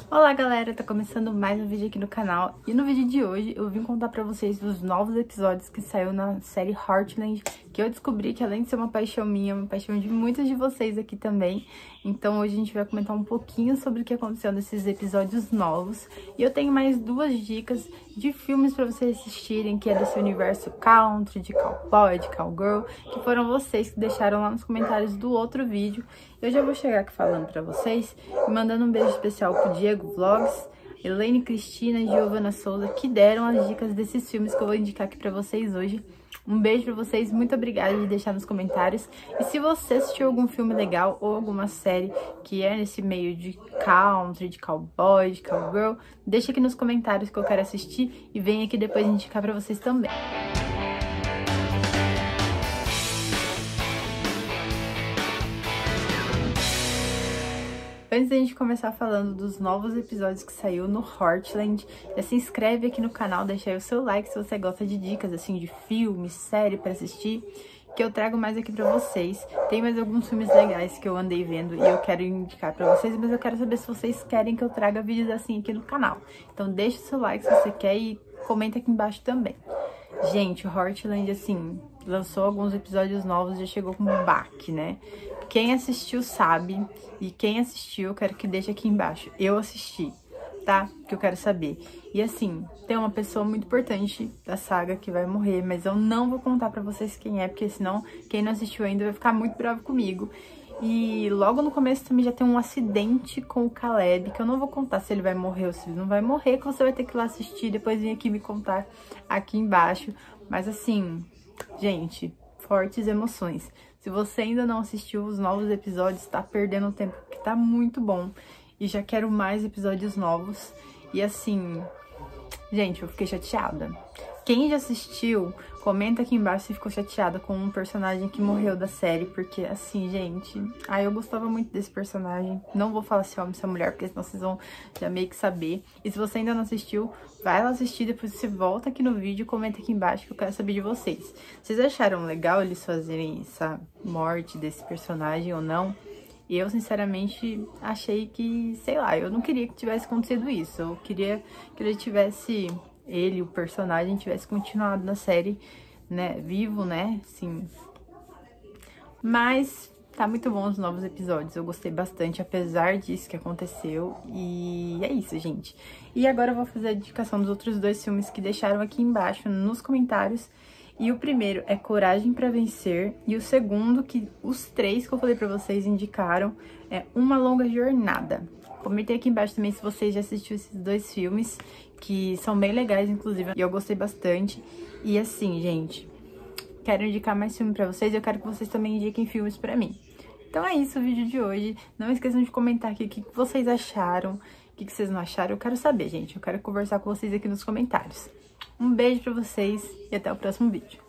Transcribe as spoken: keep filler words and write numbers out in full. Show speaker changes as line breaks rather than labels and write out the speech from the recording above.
Olá galera, tá começando mais um vídeo aqui no canal e no vídeo de hoje eu vim contar pra vocês dos novos episódios que saiu na série Heartland, que eu descobri que além de ser uma paixão minha, é uma paixão de muitos de vocês aqui também. Então hoje a gente vai comentar um pouquinho sobre o que aconteceu nesses episódios novos. E eu tenho mais duas dicas de filmes pra vocês assistirem, que é desse universo country, de cowboy, de cowgirl, que foram vocês que deixaram lá nos comentários do outro vídeo. Eu já vou chegar aqui falando pra vocês e mandando um beijo especial pro Diego Vlogs, Elaine Cristina e Giovana Souza, que deram as dicas desses filmes que eu vou indicar aqui pra vocês hoje. Um beijo pra vocês, muito obrigada de deixar nos comentários. E se você assistiu algum filme legal ou alguma série que é nesse meio de country, de cowboy, de cowgirl, deixa aqui nos comentários que eu quero assistir e vem aqui depois indicar pra vocês também. Antes da gente começar falando dos novos episódios que saiu no Heartland, já se inscreve aqui no canal, deixa aí o seu like se você gosta de dicas assim de filme, série pra assistir, que eu trago mais aqui pra vocês. Tem mais alguns filmes legais que eu andei vendo e eu quero indicar pra vocês, mas eu quero saber se vocês querem que eu traga vídeos assim aqui no canal. Então deixa o seu like se você quer e comenta aqui embaixo também. Gente, o Heartland, assim, lançou alguns episódios novos, já chegou com um baque, né? Quem assistiu sabe, e quem assistiu eu quero que deixe aqui embaixo. Eu assisti, tá? Que eu quero saber. E assim, tem uma pessoa muito importante da saga que vai morrer, mas eu não vou contar pra vocês quem é, porque senão quem não assistiu ainda vai ficar muito bravo comigo. E logo no começo também já tem um acidente com o Caleb, que eu não vou contar se ele vai morrer ou se ele não vai morrer, que você vai ter que ir lá assistir, depois vir aqui me contar aqui embaixo. Mas assim, gente, fortes emoções. Se você ainda não assistiu os novos episódios, tá perdendo tempo, porque tá muito bom. E já quero mais episódios novos. E assim, gente, eu fiquei chateada. Quem já assistiu, comenta aqui embaixo se ficou chateada com um personagem que morreu da série, porque assim, gente, ai, eu gostava muito desse personagem. Não vou falar se é homem ou se é mulher, porque senão vocês vão já meio que saber. E se você ainda não assistiu, vai lá assistir, depois você volta aqui no vídeo e comenta aqui embaixo que eu quero saber de vocês. Vocês acharam legal eles fazerem essa morte desse personagem ou não? E eu, sinceramente, achei que, sei lá, eu não queria que tivesse acontecido isso. Eu queria que ele tivesse... ele, o personagem, tivesse continuado na série, né, vivo, né, sim. Mas tá muito bom os novos episódios, eu gostei bastante, apesar disso que aconteceu, e é isso, gente. E agora eu vou fazer a indicação dos outros dois filmes que deixaram aqui embaixo nos comentários. E o primeiro é Coragem pra Vencer, e o segundo, que os três que eu falei pra vocês indicaram, é Uma Longa Jornada. Comentei aqui embaixo também se vocês já assistiram esses dois filmes, que são bem legais, inclusive, e eu gostei bastante. E assim, gente, quero indicar mais filme pra vocês, eu quero que vocês também indiquem filmes pra mim. Então é isso o vídeo de hoje. Não esqueçam de comentar aqui o que vocês acharam, o que vocês não acharam. Eu quero saber, gente, eu quero conversar com vocês aqui nos comentários. Um beijo pra vocês e até o próximo vídeo.